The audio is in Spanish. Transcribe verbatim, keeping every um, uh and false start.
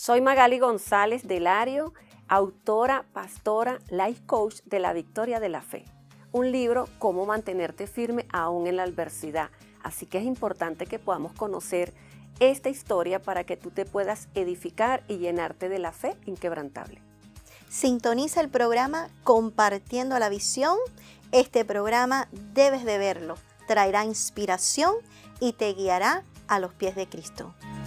Soy Magali González de Lario, autora, pastora, life coach de La Victoria de la Fe. Un libro, Cómo mantenerte firme aún en la adversidad. Así que es importante que podamos conocer esta historia para que tú te puedas edificar y llenarte de la fe inquebrantable. Sintoniza el programa Compartiendo la Visión. Este programa debes de verlo. Traerá inspiración y te guiará a los pies de Cristo.